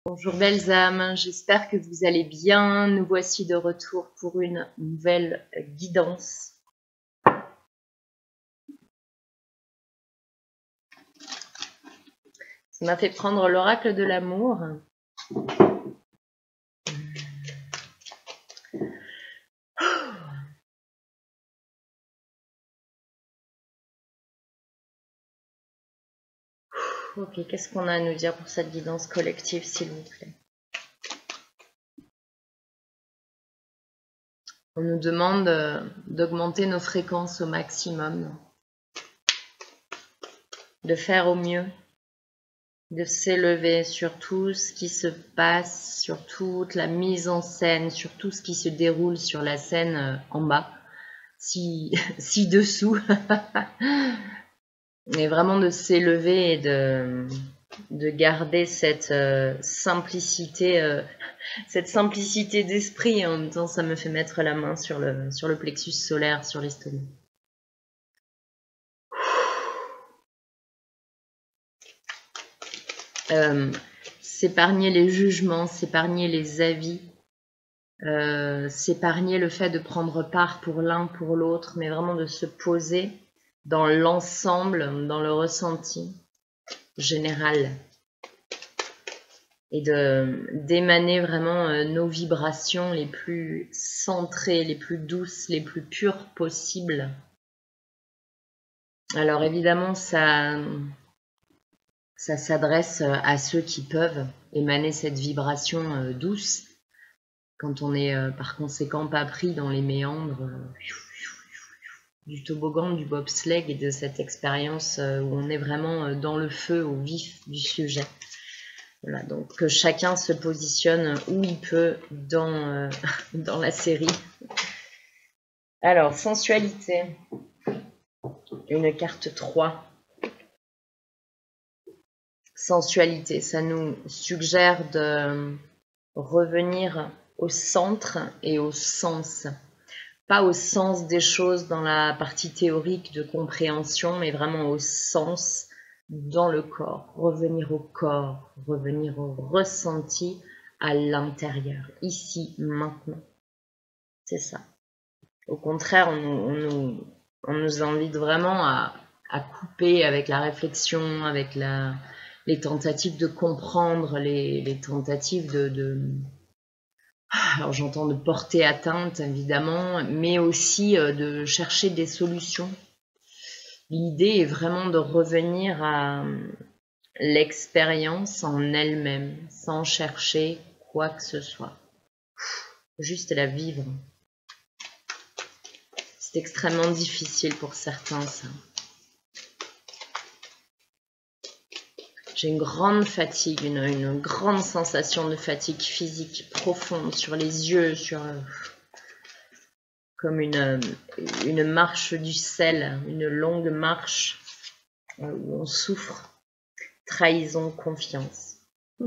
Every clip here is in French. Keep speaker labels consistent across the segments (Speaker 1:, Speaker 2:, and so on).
Speaker 1: Bonjour belles âmes, j'espère que vous allez bien. Nous voici de retour pour une nouvelle guidance. Ça m'a fait prendre l'oracle de l'amour. Ok, qu'est-ce qu'on a à nous dire pour cette guidance collective, s'il vous plaît? On nous demande d'augmenter nos fréquences au maximum, de faire au mieux, de s'élever sur tout ce qui se passe, sur toute la mise en scène, sur tout ce qui se déroule sur la scène en bas, ci-dessous. Et vraiment de s'élever et de garder cette simplicité d'esprit. En même temps, ça me fait mettre la main sur le plexus solaire, sur l'estomac. S'épargner les jugements, s'épargner les avis, s'épargner le fait de prendre part pour l'un, pour l'autre, mais vraiment de se poser dans l'ensemble, dans le ressenti général. Et d'émaner vraiment nos vibrations les plus centrées, les plus douces, les plus pures possibles. Alors évidemment, ça s'adresse à ceux qui peuvent émaner cette vibration douce, quand on est par conséquent pas pris dans les méandres du toboggan, du bobsleigh et de cette expérience où on est vraiment dans le feu, au vif du sujet. Voilà, donc que chacun se positionne où il peut dans la série. Alors, sensualité. Une carte 3. Sensualité, ça nous suggère de revenir au centre et au sens. Pas au sens des choses dans la partie théorique de compréhension, mais vraiment au sens dans le corps. Revenir au corps, revenir au ressenti à l'intérieur, ici, maintenant. C'est ça. Au contraire, on nous invite vraiment à couper avec la réflexion, avec les tentatives de comprendre, les tentatives alors j'entends de porter atteinte, évidemment, mais aussi de chercher des solutions. L'idée est vraiment de revenir à l'expérience en elle-même, sans chercher quoi que ce soit. Juste la vivre. C'est extrêmement difficile pour certains, ça. J'ai une grande fatigue, une grande sensation de fatigue physique profonde sur les yeux, comme une marche du sel, une longue marche où on souffre. Trahison, confiance.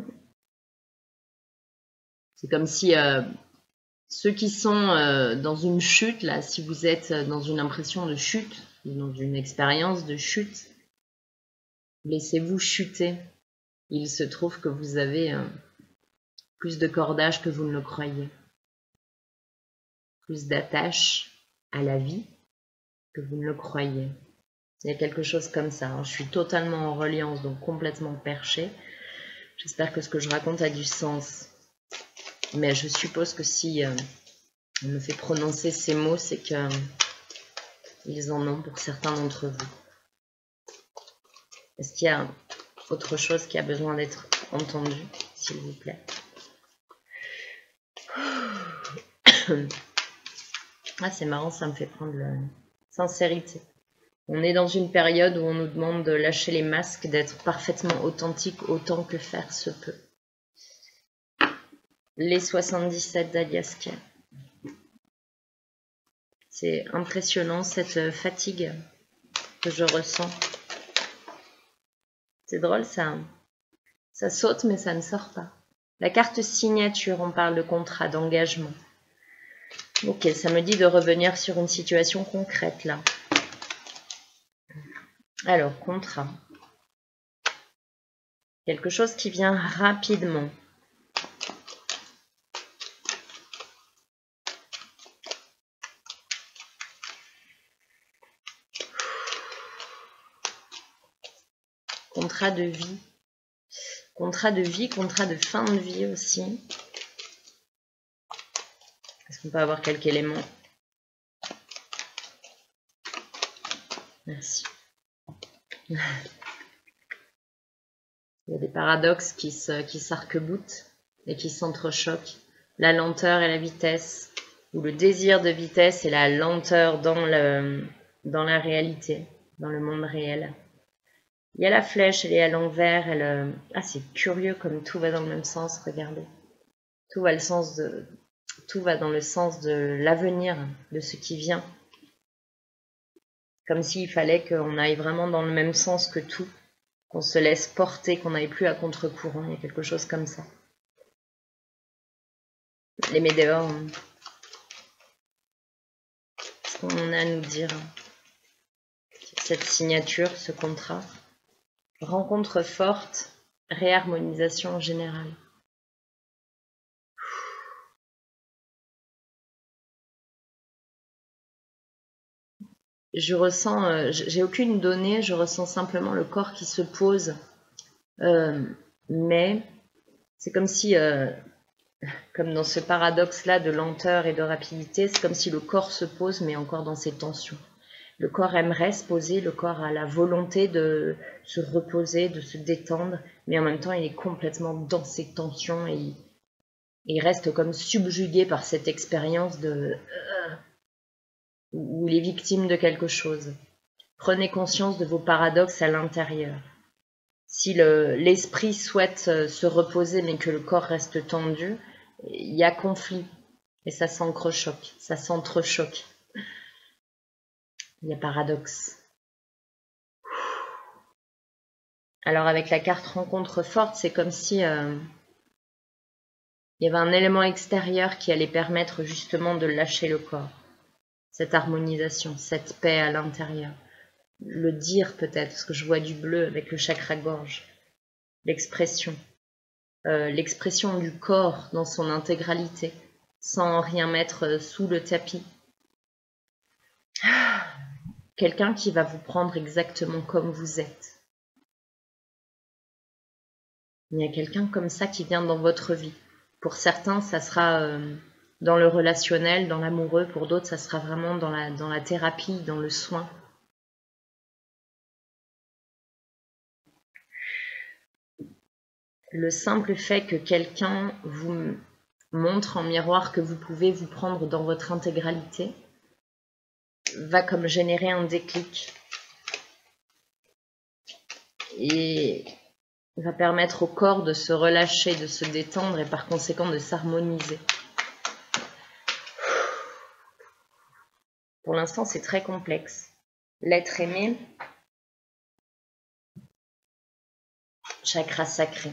Speaker 1: C'est comme si ceux qui sont dans une chute, là, si vous êtes dans une impression de chute, dans une expérience de chute, laissez-vous chuter. Il se trouve que vous avez plus de cordage que vous ne le croyez. Plus d'attache à la vie que vous ne le croyez. Il y a quelque chose comme ça. Hein. Je suis totalement en reliance, donc complètement perchée. J'espère que ce que je raconte a du sens. Mais je suppose que si on me fait prononcer ces mots, c'est qu'ils en ont pour certains d'entre vous. Est-ce qu'il y a autre chose qui a besoin d'être entendu, s'il vous plaît? Ah, c'est marrant, ça me fait prendre la sincérité. On est dans une période où on nous demande de lâcher les masques, d'être parfaitement authentique autant que faire se peut. Les 77 d'Aliaska. C'est impressionnant cette fatigue que je ressens. C'est drôle, ça saute mais ça ne sort pas. La carte signature, on parle de contrat, d'engagement. Ok, ça me dit de revenir sur une situation concrète là. Alors, contrat. Quelque chose qui vient rapidement. contrat de vie. Contrat de vie, contrat de fin de vie aussi. Est-ce qu'on peut avoir quelques éléments? Merci. Il y a des paradoxes qui s'arc-boutent et qui s'entrechoquent. La lenteur et la vitesse, ou le désir de vitesse et la lenteur dans la réalité, dans le monde réel. Il y a la flèche, elle est à l'envers. Ah, c'est curieux comme tout va dans le même sens, regardez. Tout va dans le sens de l'avenir, de ce qui vient. Comme s'il fallait qu'on aille vraiment dans le même sens que tout, qu'on se laisse porter, qu'on n'aille plus à contre-courant. Il y a quelque chose comme ça. Les météores, qu'est-ce qu'on a à nous dire? Cette signature, ce contrat. Rencontre forte, réharmonisation générale. Je ressens, j'ai aucune donnée, je ressens simplement le corps qui se pose. Mais c'est comme si, comme dans ce paradoxe-là de lenteur et de rapidité, c'est comme si le corps se pose, mais encore dans ses tensions. Le corps aimerait se poser, le corps a la volonté de se reposer, de se détendre, mais en même temps, il est complètement dans ses tensions et il reste comme subjugué par cette expérience où il est victime de quelque chose. Prenez conscience de vos paradoxes à l'intérieur. Si l'esprit souhaite se reposer mais que le corps reste tendu, il y a conflit et ça s'entrechoque, Il y a paradoxe. Alors avec la carte rencontre forte, c'est comme si il y avait un élément extérieur qui allait permettre justement de lâcher le corps. Cette harmonisation, cette paix à l'intérieur. Le dire peut-être, parce que je vois du bleu avec le chakra gorge. L'expression. L'expression du corps dans son intégralité, sans rien mettre sous le tapis. Quelqu'un qui va vous prendre exactement comme vous êtes. Il y a quelqu'un comme ça qui vient dans votre vie. Pour certains, ça sera dans le relationnel, dans l'amoureux. Pour d'autres, ça sera vraiment dans la thérapie, dans le soin. Le simple fait que quelqu'un vous montre en miroir que vous pouvez vous prendre dans votre intégralité va comme générer un déclic et va permettre au corps de se relâcher, de se détendre et par conséquent de s'harmoniser. Pour l'instant, c'est très complexe. L'être aimé, chakra sacré.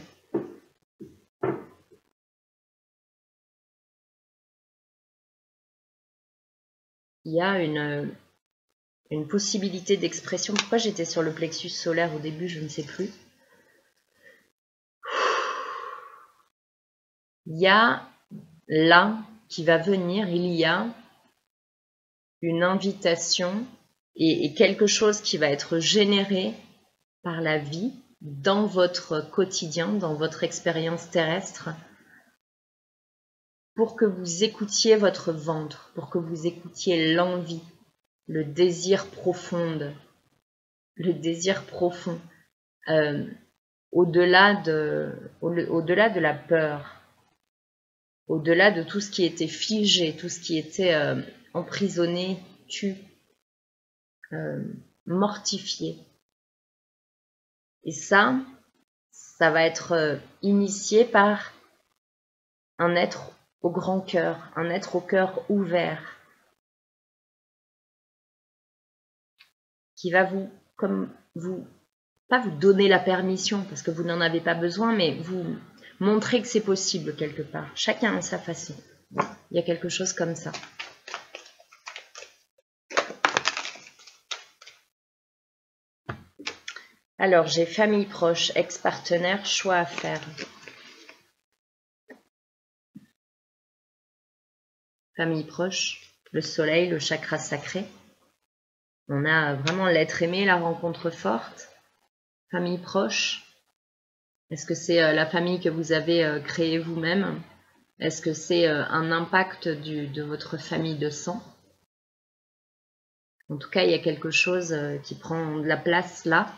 Speaker 1: Il y a une possibilité d'expression. Pourquoi j'étais sur le plexus solaire au début, je ne sais plus. Il y a là qui va venir, il y a une invitation et quelque chose qui va être généré par la vie dans votre quotidien, dans votre expérience terrestre, pour que vous écoutiez votre ventre, pour que vous écoutiez l'envie, le désir profond, au-delà de la peur, au-delà de tout ce qui était figé, tout ce qui était emprisonné, mortifié. Et ça va être initié par un être au grand cœur, un être au cœur ouvert, qui va pas vous donner la permission, parce que vous n'en avez pas besoin, mais vous montrer que c'est possible quelque part. Chacun à sa façon. Il y a quelque chose comme ça. Alors, j'ai famille proche, ex-partenaire, choix à faire. Famille proche, le soleil, le chakra sacré. On a vraiment l'être aimé, la rencontre forte. famille proche? Est-ce que c'est la famille que vous avez créée vous-même? Est-ce que c'est un impact de votre famille de sang? En tout cas, il y a quelque chose qui prend de la place là.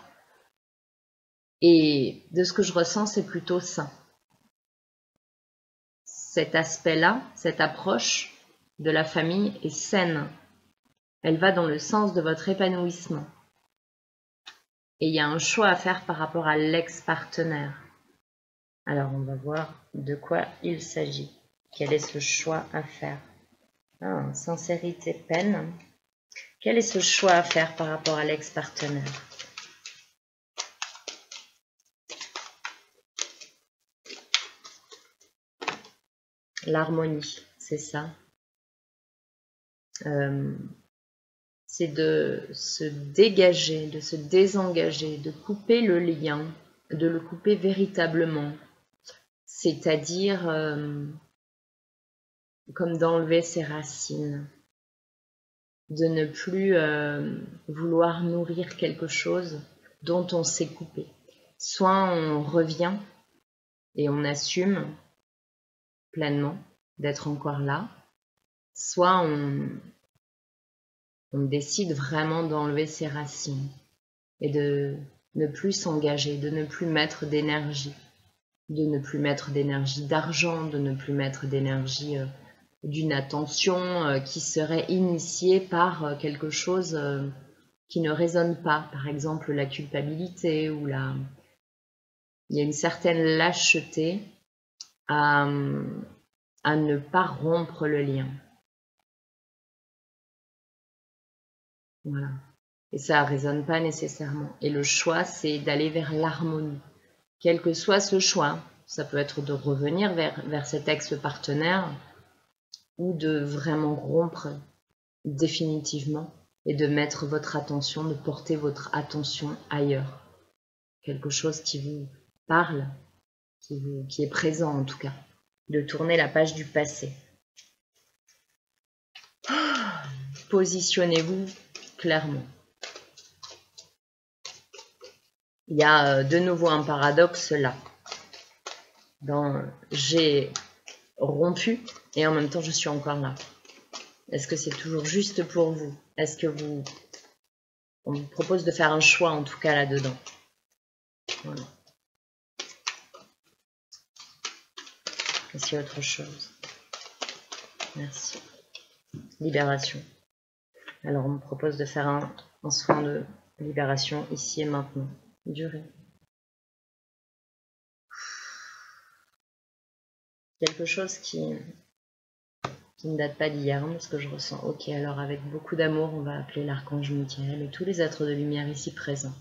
Speaker 1: Et de ce que je ressens, c'est plutôt ça. Cet aspect-là, cette approche de la famille est saine. Elle va dans le sens de votre épanouissement. Et il y a un choix à faire par rapport à l'ex-partenaire. Alors, on va voir de quoi il s'agit. Quel est ce choix à faire? Sincérité, peine. Quel est ce choix à faire par rapport à l'ex-partenaire? L'harmonie, c'est ça. C'est de se dégager, de se désengager, de couper le lien, de le couper véritablement. C'est-à-dire comme d'enlever ses racines, de ne plus vouloir nourrir quelque chose dont on s'est coupé. Soit on revient et on assume pleinement d'être encore là, soit on décide vraiment d'enlever ses racines et de ne plus s'engager, de ne plus mettre d'énergie, de ne plus mettre d'énergie d'argent, de ne plus mettre d'énergie d'une attention qui serait initiée par quelque chose qui ne résonne pas, par exemple la culpabilité ou la... Il y a une certaine lâcheté à ne pas rompre le lien. Voilà. Et ça ne résonne pas nécessairement. Et le choix, c'est d'aller vers l'harmonie. Quel que soit ce choix, ça peut être de revenir vers cet ex-partenaire ou de vraiment rompre définitivement et de mettre votre attention, de porter votre attention ailleurs. Quelque chose qui vous parle, qui est présent en tout cas. De tourner la page du passé. Positionnez-vous clairement. Il y a de nouveau un paradoxe là. J'ai rompu et en même temps je suis encore là. Est-ce que c'est toujours juste pour vous? Est-ce que on vous propose de faire un choix en tout cas là-dedans? Voilà. Est-ce qu'il y a autre chose? Merci. Libération. Alors on me propose de faire un soin de libération ici et maintenant. Durée. Quelque chose qui ne date pas d'hier, ce que je ressens. Ok, alors avec beaucoup d'amour, on va appeler l'archange Michael et tous les êtres de lumière ici présents.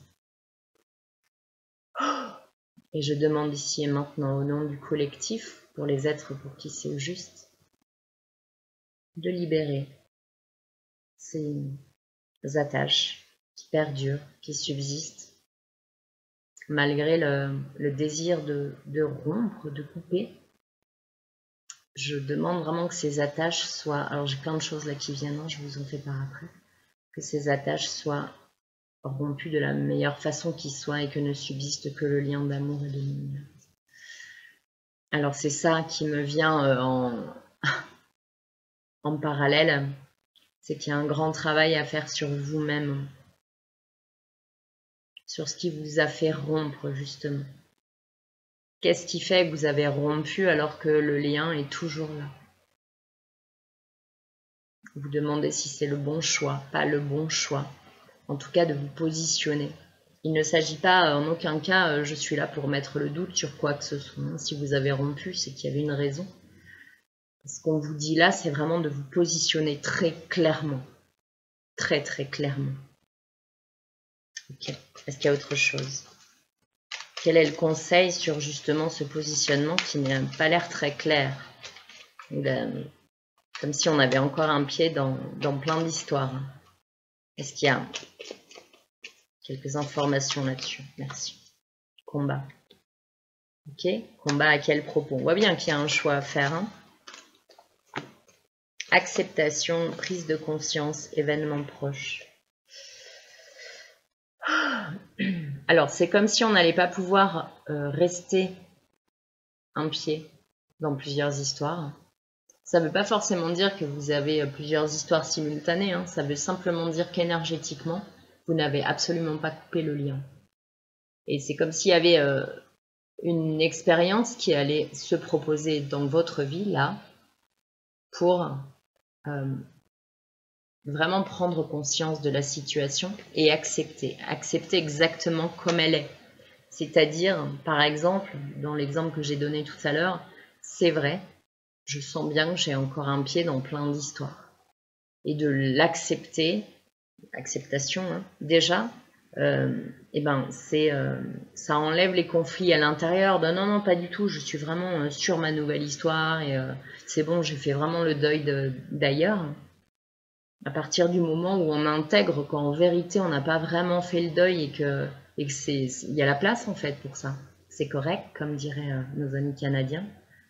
Speaker 1: Et je demande ici et maintenant au nom du collectif, pour les êtres pour qui c'est juste, de libérer ces attaches qui perdurent, qui subsistent, malgré le désir de rompre, de couper. Je demande vraiment que ces attaches soient... Alors j'ai plein de choses là qui viennent, je vous en fais part après. Que ces attaches soient rompues de la meilleure façon qui soit et que ne subsiste que le lien d'amour et de lumière. Alors c'est ça qui me vient en parallèle, c'est qu'il y a un grand travail à faire sur vous-même, sur ce qui vous a fait rompre justement. Qu'est-ce qui fait que vous avez rompu alors que le lien est toujours là? Vous demandez si c'est le bon choix, pas le bon choix. En tout cas, de vous positionner. Il ne s'agit pas, en aucun cas, je suis là pour mettre le doute sur quoi que ce soit. Si vous avez rompu, c'est qu'il y avait une raison. Ce qu'on vous dit là, c'est vraiment de vous positionner très clairement. Très, très clairement. Ok. Est-ce qu'il y a autre chose? Quel est le conseil sur justement ce positionnement qui n'a pas l'air très clair? Comme si on avait encore un pied dans plein d'histoires. Est-ce qu'il y a quelques informations là-dessus? Merci. Combat. Ok. Combat à quel propos? On voit bien qu'il y a un choix à faire. Acceptation, prise de conscience, événement proche. Alors, c'est comme si on n'allait pas pouvoir rester un pied dans plusieurs histoires. Ça ne veut pas forcément dire que vous avez plusieurs histoires simultanées, hein. Ça veut simplement dire qu'énergétiquement, vous n'avez absolument pas coupé le lien. Et c'est comme s'il y avait une expérience qui allait se proposer dans votre vie, là, pour vraiment prendre conscience de la situation et accepter exactement comme elle est. C'est-à-dire, par exemple, dans l'exemple que j'ai donné tout à l'heure, c'est vrai, je sens bien que j'ai encore un pied dans plein d'histoires. Et de l'accepter, acceptation, hein, déjà, ça enlève les conflits à l'intérieur de non, pas du tout, je suis vraiment sur ma nouvelle histoire et c'est bon, j'ai fait vraiment le deuil d'ailleurs. À partir du moment où on intègre qu'en vérité on n'a pas vraiment fait le deuil et que il y a la place en fait pour ça, c'est correct, comme diraient nos amis canadiens,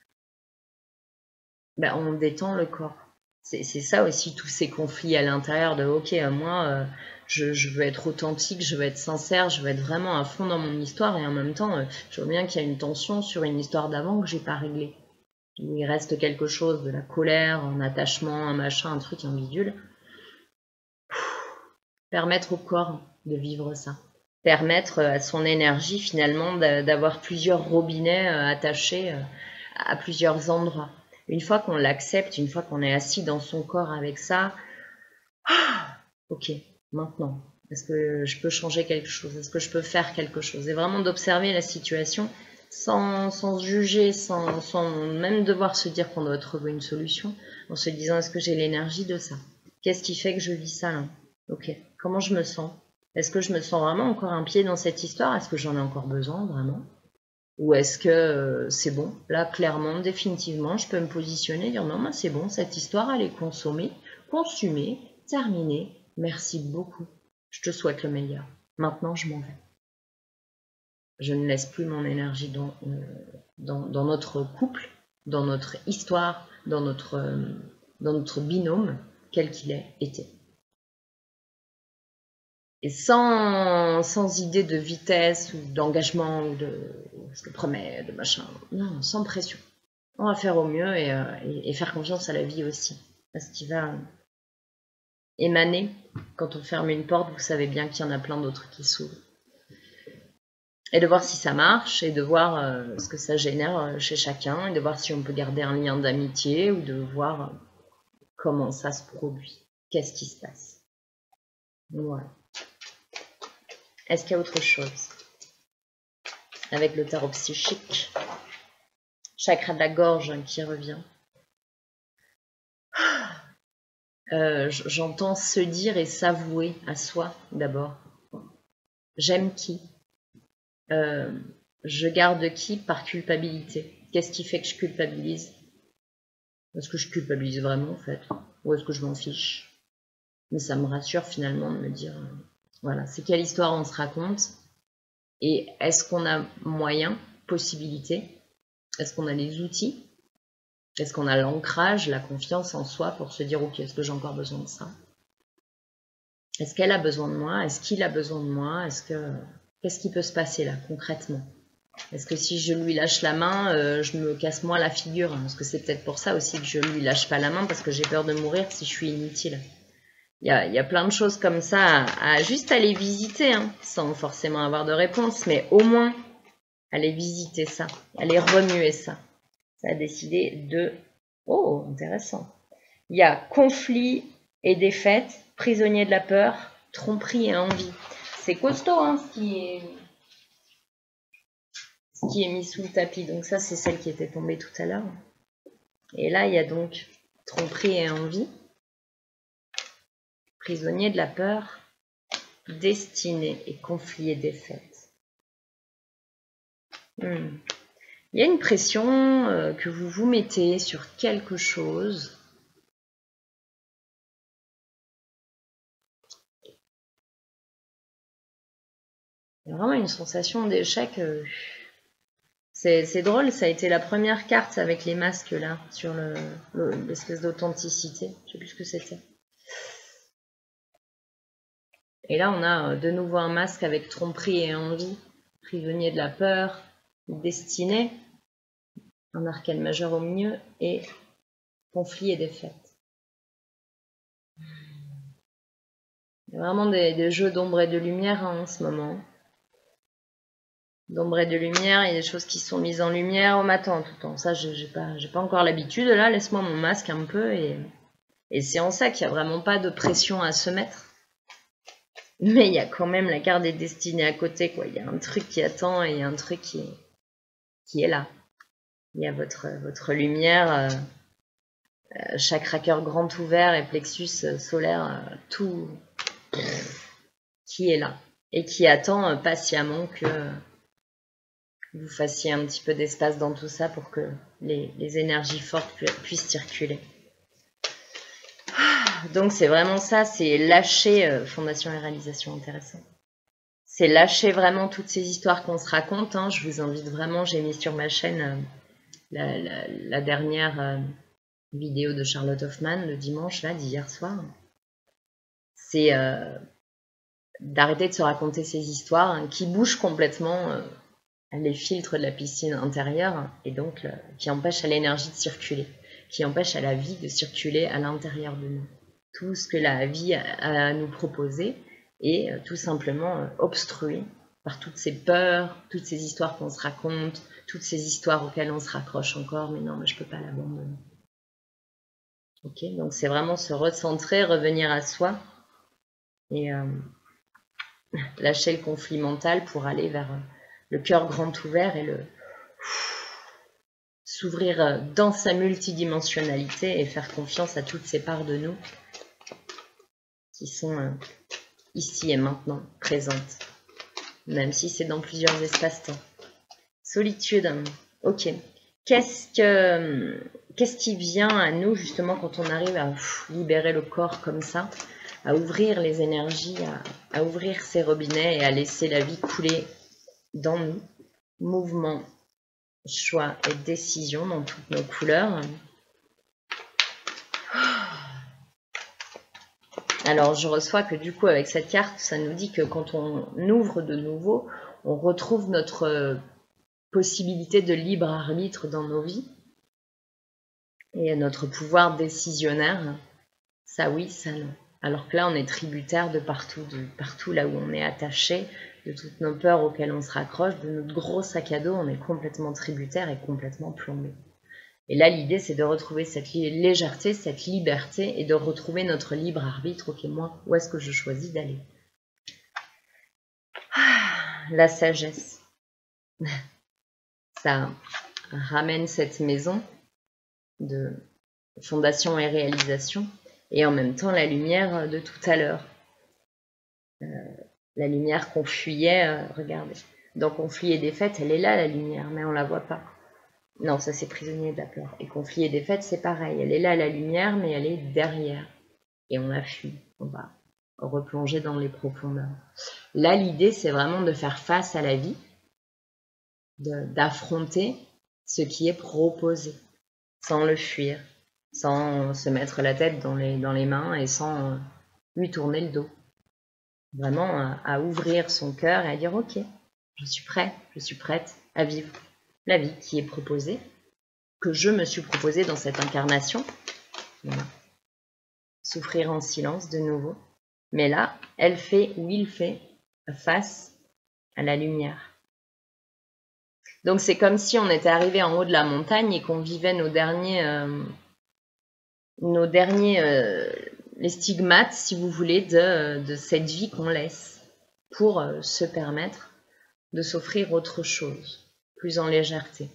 Speaker 1: ben, on détend le corps. C'est ça aussi, tous ces conflits à l'intérieur de ok, moi je veux être authentique, je veux être sincère, je veux être vraiment à fond dans mon histoire et en même temps je vois bien qu'il y a une tension sur une histoire d'avant que j'ai pas réglée. Il reste quelque chose, de la colère, un attachement, un machin, un truc, un bidule. Permettre au corps de vivre ça. Permettre à son énergie finalement d'avoir plusieurs robinets attachés à plusieurs endroits. Une fois qu'on l'accepte, une fois qu'on est assis dans son corps avec ça, ok, maintenant, est-ce que je peux changer quelque chose? Est-ce que je peux faire quelque chose? Et vraiment d'observer la situation sans juger, sans même devoir se dire qu'on doit trouver une solution, en se disant est-ce que j'ai l'énergie de ça? Qu'est-ce qui fait que je vis ça là? Ok, comment je me sens? Est-ce que je me sens vraiment encore un pied dans cette histoire? Est-ce que j'en ai encore besoin vraiment? Ou est-ce que c'est bon? Là, clairement, définitivement, je peux me positionner et dire non, moi c'est bon, cette histoire elle est consommée, consumée, terminée. Merci beaucoup. Je te souhaite le meilleur. Maintenant, je m'en vais. Je ne laisse plus mon énergie dans notre couple, dans notre histoire, dans notre binôme, quel qu'il ait été. Et sans idée de vitesse ou d'engagement ou de je te promets, de machin. Non, sans pression. On va faire au mieux et faire confiance à la vie aussi. À ce qui va émaner. Quand on ferme une porte, vous savez bien qu'il y en a plein d'autres qui s'ouvrent. Et de voir si ça marche et de voir ce que ça génère chez chacun et de voir si on peut garder un lien d'amitié ou de voir comment ça se produit. Qu'est-ce qui se passe? Voilà. Est-ce qu'il y a autre chose? Avec le tarot psychique, chakra de la gorge qui revient. J'entends se dire et s'avouer à soi d'abord. J'aime qui? Je garde qui par culpabilité? Qu'est-ce qui fait que je culpabilise? Est-ce que je culpabilise vraiment en fait? Ou est-ce que je m'en fiche? Mais ça me rassure finalement de me dire, voilà, c'est quelle histoire on se raconte? Et est-ce qu'on a moyen, possibilité? Est-ce qu'on a les outils? Est-ce qu'on a l'ancrage, la confiance en soi pour se dire, ok, est-ce que j'ai encore besoin de ça? Est-ce qu'elle a besoin de moi? Est-ce qu'il a besoin de moi? Qu'est-ce qui peut se passer là, concrètement? Est-ce que si je lui lâche la main, je me casse moi la figure? Parce que c'est peut-être pour ça aussi que je lui lâche pas la main, parce que j'ai peur de mourir si je suis inutile. Il y a plein de choses comme ça juste aller visiter, hein, sans forcément avoir de réponse, mais au moins aller visiter ça, aller remuer ça. Ça a décidé de... Oh, intéressant. Il y a conflit et défaite, prisonnier de la peur, tromperie et envie. C'est costaud, hein, ce qui est mis sous le tapis. Donc ça, c'est celle qui était tombée tout à l'heure. Et là, il y a donc tromperie et envie, prisonnier de la peur, destinée et conflit et défaite. Il y a une pression que vous vous mettez sur quelque chose. Il y a vraiment une sensation d'échec. C'est drôle, ça a été la première carte avec les masques là, sur l'espèce d'authenticité. Je sais plus ce que c'était. Et là, on a de nouveau un masque avec tromperie et envie, prisonnier de la peur, destinée, un arcane majeur au milieu et conflit et défaite. Il y a vraiment des jeux d'ombre et de lumière en ce moment. D'ombre et de lumière, il y a des choses qui sont mises en lumière. Oh, m'attends, tout le temps. Ça, j'ai pas encore l'habitude. Là, laisse-moi mon masque un peu. Et c'est en ça qu'il n'y a vraiment pas de pression à se mettre. Mais il y a quand même la carte des destinées à côté, quoi. Il y a un truc qui attend et il y a un truc qui est là. Il y a votre lumière, chakra cœur grand ouvert et plexus solaire, tout qui est là. Et qui attend patiemment que vous fassiez un petit peu d'espace dans tout ça pour que les énergies fortes puissent circuler. Donc c'est vraiment ça, c'est lâcher, Fondation et réalisation intéressante. C'est lâcher vraiment toutes ces histoires qu'on se raconte. Hein. Je vous invite vraiment, j'ai mis sur ma chaîne la dernière vidéo de Charlotte Hoffman le dimanche, là, d'hier soir. C'est d'arrêter de se raconter ces histoires hein, qui bougent complètement les filtres de la piscine intérieure et donc qui empêchent à l'énergie de circuler, qui empêchent à la vie de circuler à l'intérieur de nous. Tout ce que la vie a à nous proposer est tout simplement obstrué par toutes ces peurs, toutes ces histoires qu'on se raconte, toutes ces histoires auxquelles on se raccroche encore, mais non, mais je peux pas l'abandonner. Ok, donc c'est vraiment se recentrer, revenir à soi et lâcher le conflit mental pour aller vers le cœur grand ouvert et s'ouvrir dans sa multidimensionnalité et faire confiance à toutes ces parts de nous qui sont ici et maintenant présentes, même si c'est dans plusieurs espaces-temps. Solitude, ok. Qu'est-ce qui vient à nous justement quand on arrive à libérer le corps comme ça, à ouvrir les énergies, à ouvrir ses robinets et à laisser la vie couler dans nous, mouvement, choix et décision dans toutes nos couleurs. Alors je reçois que du coup avec cette carte, ça nous dit que quand on ouvre de nouveau, on retrouve notre possibilité de libre arbitre dans nos vies et notre pouvoir décisionnaire. Ça oui, ça non. Alors que là on est tributaire de partout là où on est attaché, de toutes nos peurs auxquelles on se raccroche, de notre gros sac à dos, on est complètement tributaire et complètement plombé. Et là, l'idée, c'est de retrouver cette légèreté, cette liberté et de retrouver notre libre arbitre. Ok, moi, où est-ce que je choisis d'aller? La sagesse. Ça ramène cette maison de fondation et réalisation et en même temps la lumière de tout à l'heure. La lumière qu'on fuyait, regardez. Dans conflit et défaite, elle est là, la lumière, mais on la voit pas. Non, ça c'est prisonnier de la peur. Et conflit et défaite, c'est pareil. Elle est là, la lumière, mais elle est derrière. Et on la fuit. On va replonger dans les profondeurs. Là, l'idée, c'est vraiment de faire face à la vie, d'affronter ce qui est proposé, sans le fuir, sans se mettre la tête dans les mains et sans lui tourner le dos. Vraiment à ouvrir son cœur et à dire « Ok, je suis prêt, je suis prête à vivre la vie qui est proposée, que je me suis proposée dans cette incarnation. » Voilà. Souffrir en silence de nouveau. Mais là, elle fait ou il fait face à la lumière. Donc c'est comme si on était arrivé en haut de la montagne et qu'on vivait nos derniers les stigmates, si vous voulez, de cette vie qu'on laisse pour se permettre de s'offrir autre chose, plus en légèreté,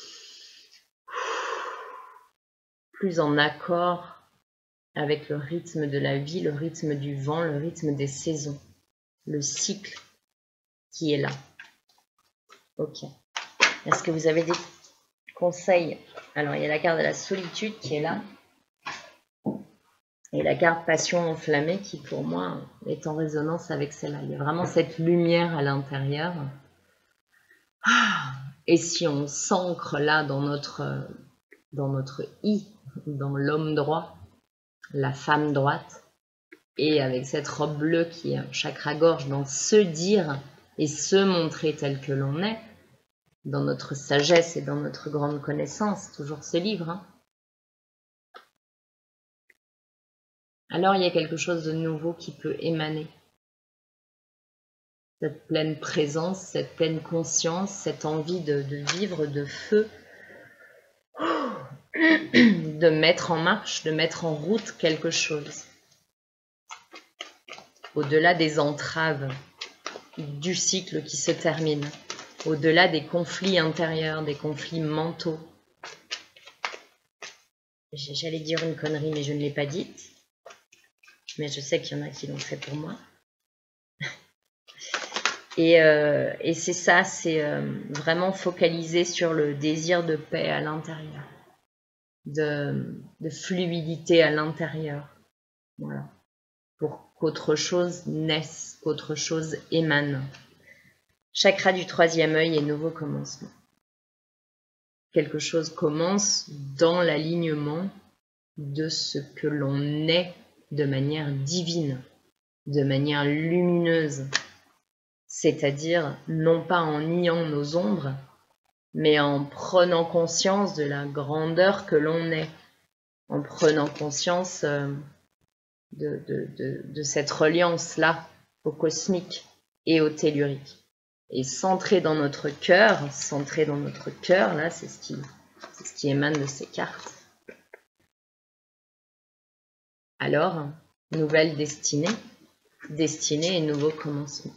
Speaker 1: plus en accord avec le rythme de la vie, le rythme du vent, le rythme des saisons, le cycle qui est là. Ok. Est-ce que vous avez des conseils? Alors, il y a la carte de la solitude qui est là. Et la carte passion enflammée qui, pour moi, est en résonance avec celle-là. Il y a vraiment cette lumière à l'intérieur. Et si on s'ancre là dans notre I, dans l'homme droit, la femme droite, et avec cette robe bleue qui est un chakra-gorge, dans se dire et se montrer tel que l'on est, dans notre sagesse et dans notre grande connaissance, toujours ce livre, hein. Alors il y a quelque chose de nouveau qui peut émaner. Cette pleine présence, cette pleine conscience, cette envie de vivre de feu, de mettre en marche, de mettre en route quelque chose. Au-delà des entraves du cycle qui se termine, au-delà des conflits intérieurs, des conflits mentaux. J'allais dire une connerie, mais je ne l'ai pas dite. Mais je sais qu'il y en a qui l'ont fait pour moi. Et c'est ça, c'est vraiment focaliser sur le désir de paix à l'intérieur, de fluidité à l'intérieur. Voilà. Pour qu'autre chose naisse, qu'autre chose émane. Chakra du troisième œil et nouveau commencement. Quelque chose commence dans l'alignement de ce que l'on est de manière divine, de manière lumineuse. C'est-à-dire non pas en niant nos ombres, mais en prenant conscience de la grandeur que l'on est, en prenant conscience de cette reliance-là au cosmique et au tellurique. Et centré dans notre cœur, là, c'est ce qui émane de ces cartes. Alors, nouvelle destinée et nouveau commencement.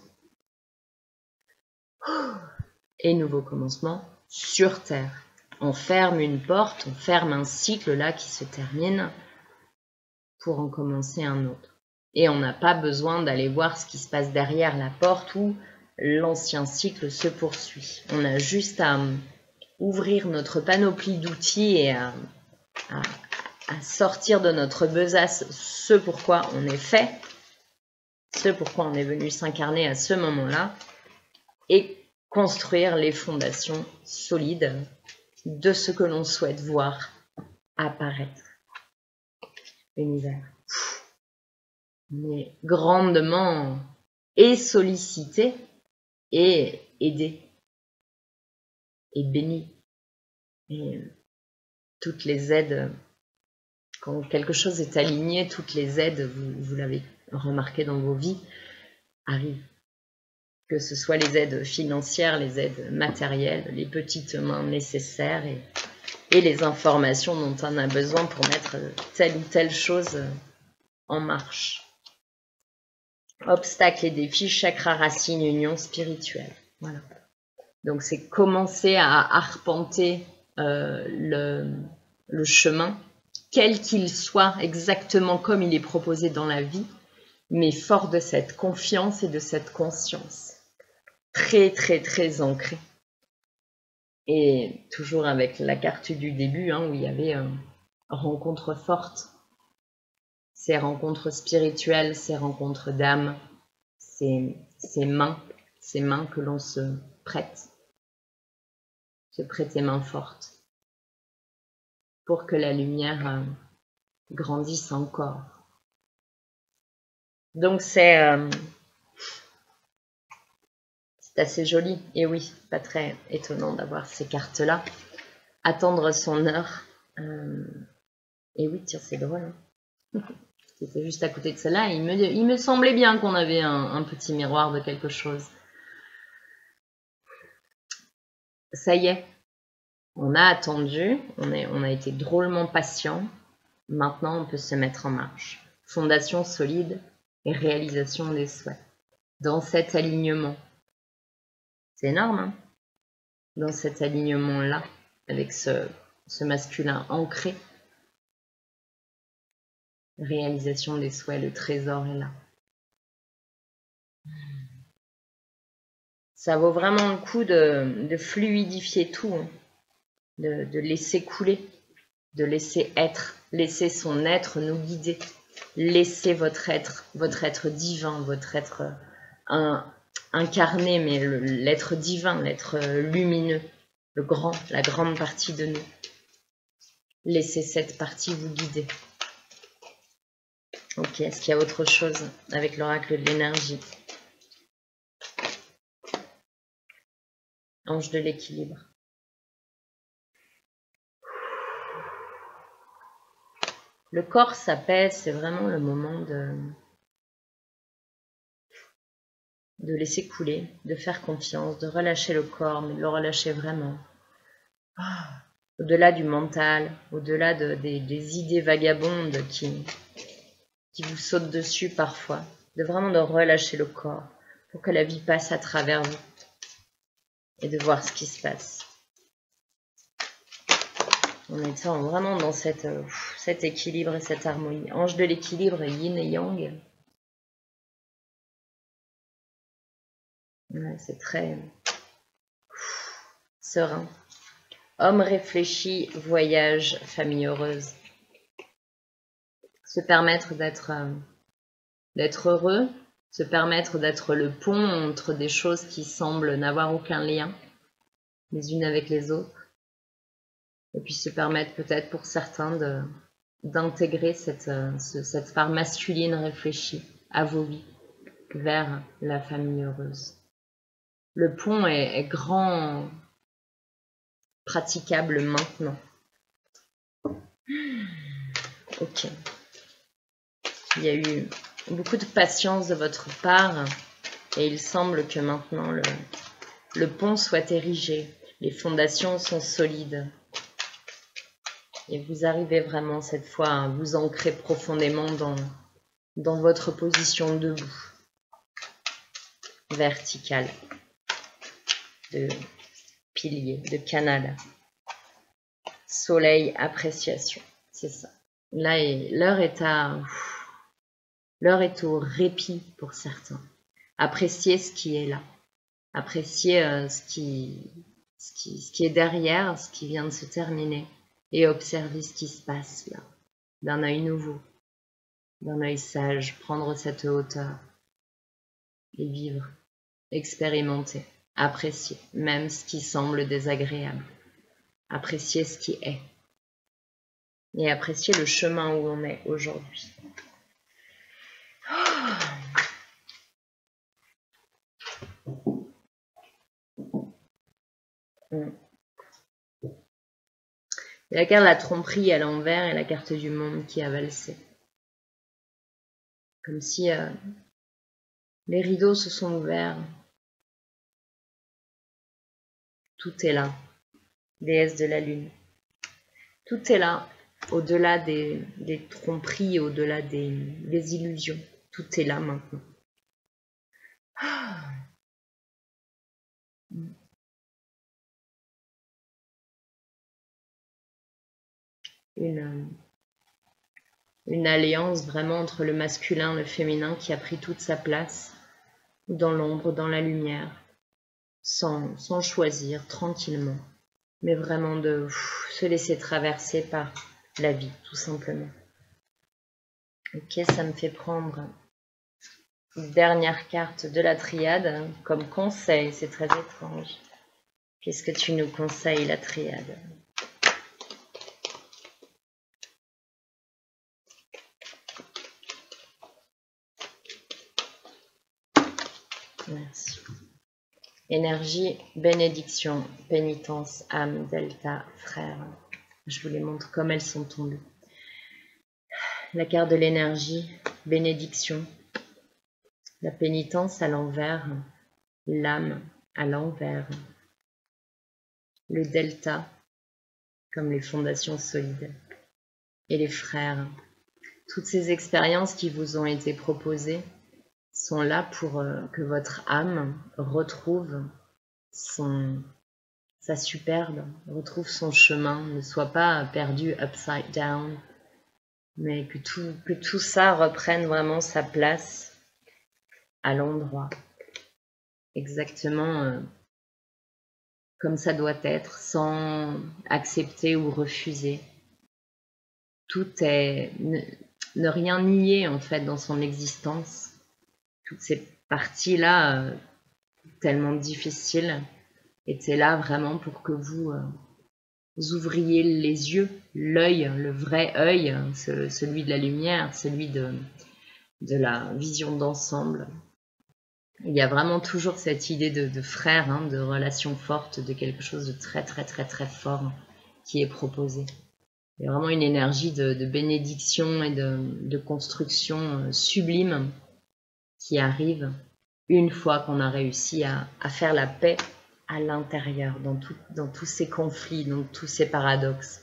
Speaker 1: Et nouveau commencement sur Terre. On ferme une porte, on ferme un cycle là qui se termine pour en commencer un autre. Et on n'a pas besoin d'aller voir ce qui se passe derrière la porte où l'ancien cycle se poursuit. On a juste à ouvrir notre panoplie d'outils et à sortir de notre besace ce pourquoi on est fait, ce pourquoi on est venu s'incarner à ce moment-là, et construire les fondations solides de ce que l'on souhaite voir apparaître. L'univers. On est grandement et sollicité et aidé et béni. Et toutes les aides, quand quelque chose est aligné, toutes les aides, vous l'avez remarqué dans vos vies, arrivent. Que ce soit les aides financières, les aides matérielles, les petites mains nécessaires et les informations dont on a besoin pour mettre telle ou telle chose en marche. Obstacles et défis, chakra, racine, union spirituelle. Voilà. Donc c'est commencer à arpenter le chemin, quel qu'il soit, exactement comme il est proposé dans la vie, mais fort de cette confiance et de cette conscience. Très, très, très ancré. Et toujours avec la carte du début, hein, où il y avait rencontres fortes. Ces rencontres spirituelles, ces rencontres d'âme, ces mains que l'on se prête. Se prêter main forte. Pour que la lumière grandisse encore. Donc c'est assez joli, et oui, pas très étonnant d'avoir ces cartes-là. Attendre son heure. Et oui, tiens, c'est drôle. Hein. C'était juste à côté de celle-là. Il me semblait bien qu'on avait un petit miroir de quelque chose. Ça y est, on a attendu, on a été drôlement patient. Maintenant, on peut se mettre en marche. Fondation solide et réalisation des souhaits. Dans cet alignement. C'est énorme, hein? Dans cet alignement-là, avec ce masculin ancré. Réalisation des souhaits, le trésor est là. Ça vaut vraiment le coup de fluidifier tout, hein? de laisser couler, de laisser être, laisser son être nous guider. Laissez votre être divin, votre être incarné, mais l'être divin, l'être lumineux, la grande partie de nous. Laissez cette partie vous guider. Donc Ok, est-ce qu'il y a autre chose avec l'oracle de l'énergie? Ange de l'équilibre. Le corps s'apaise, c'est vraiment le moment de laisser couler, de faire confiance, de relâcher le corps, mais de le relâcher vraiment. Au-delà du mental, au-delà des idées vagabondes qui vous sautent dessus parfois, de vraiment de relâcher le corps pour que la vie passe à travers vous et de voir ce qui se passe. En étant vraiment dans cet équilibre et cette harmonie. Ange de l'équilibre, yin et yang. Ouais, c'est très serein. Homme réfléchi, voyage, famille heureuse. Se permettre d'être heureux, se permettre d'être le pont entre des choses qui semblent n'avoir aucun lien les unes avec les autres. Et puis se permettre peut-être pour certains d'intégrer cette part masculine réfléchie à vos vies vers la famille heureuse. Le pont est grand, praticable maintenant. Ok. Il y a eu beaucoup de patience de votre part et il semble que maintenant le pont soit érigé. Les fondations sont solides. Et vous arrivez vraiment cette fois à vous ancrer profondément dans votre position debout, verticale, de pilier, de canal. Soleil, appréciation, c'est ça. Là, l'heure est au répit pour certains. Appréciez ce qui est là. Appréciez ce qui est derrière, ce qui vient de se terminer. Et observez ce qui se passe là, d'un œil nouveau, d'un œil sage, prendre cette hauteur et vivre, expérimenter, apprécier, même ce qui semble désagréable. Apprécier ce qui est et apprécier le chemin où on est aujourd'hui. La carte de la tromperie à l'envers et la carte du monde qui a valsé. Comme si les rideaux se sont ouverts. Tout est là, déesse de la lune. Tout est là, au-delà des tromperies, au-delà des illusions. Tout est là maintenant. Une alliance vraiment entre le masculin et le féminin qui a pris toute sa place dans l'ombre, dans la lumière, sans choisir, tranquillement, mais vraiment de se laisser traverser par la vie, tout simplement. Ok, ça me fait prendre une dernière carte de la triade comme conseil, c'est très étrange. Qu'est-ce que tu nous conseilles, la triade ? Merci. Énergie, bénédiction, pénitence, âme, delta, frère. Je vous les montre comme elles sont tombées. La carte de l'énergie, bénédiction. La pénitence à l'envers, l'âme à l'envers. Le delta, comme les fondations solides. Et les frères. Toutes ces expériences qui vous ont été proposées sont là pour que votre âme retrouve sa superbe, retrouve son chemin, ne soit pas perdu upside down, mais que tout ça reprenne vraiment sa place à l'endroit, exactement comme ça doit être, sans accepter ou refuser. Tout est ne rien nier en fait dans son existence. Toutes ces parties-là tellement difficiles étaient là vraiment pour que vous ouvriez les yeux, l'œil, le vrai œil, celui de la lumière, celui de de la vision d'ensemble. Il y a vraiment toujours cette idée de frère, hein, de relation forte, de quelque chose de très très très très fort qui est proposé. Il y a vraiment une énergie de bénédiction et de construction sublime qui arrive une fois qu'on a réussi à faire la paix à l'intérieur, dans tous ces conflits, dans tous ces paradoxes.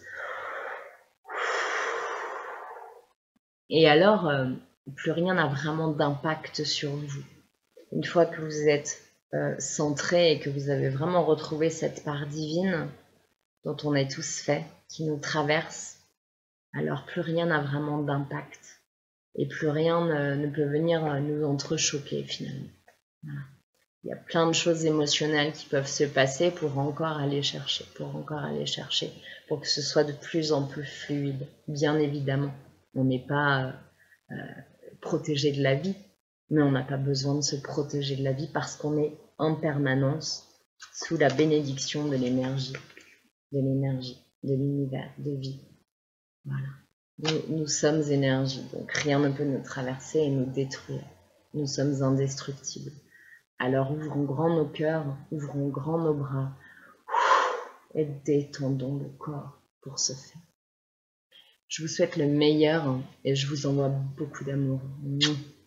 Speaker 1: Et alors, plus rien n'a vraiment d'impact sur vous. Une fois que vous êtes centré et que vous avez vraiment retrouvé cette part divine dont on est tous faits, qui nous traverse, alors plus rien n'a vraiment d'impact. Et plus rien ne peut venir nous entrechoquer finalement. Voilà. Il y a plein de choses émotionnelles qui peuvent se passer pour encore aller chercher, pour que ce soit de plus en plus fluide. Bien évidemment, on n'est pas protégé de la vie, mais on n'a pas besoin de se protéger de la vie parce qu'on est en permanence sous la bénédiction de l'énergie, de l'univers, de vie. Voilà. Nous sommes énergie, donc rien ne peut nous traverser et nous détruire. Nous sommes indestructibles. Alors ouvrons grand nos cœurs, ouvrons grand nos bras et détendons le corps pour ce faire. Je vous souhaite le meilleur et je vous envoie beaucoup d'amour.